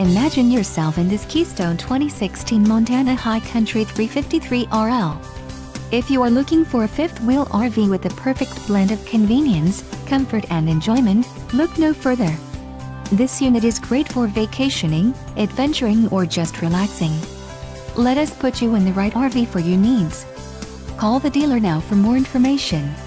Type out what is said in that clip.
Imagine yourself in this Keystone 2016 Montana High Country 353 RL. If you are looking for a fifth-wheel RV with the perfect blend of convenience, comfort and enjoyment, look no further. This unit is great for vacationing, adventuring or just relaxing. Let us put you in the right RV for your needs. Call the dealer now for more information.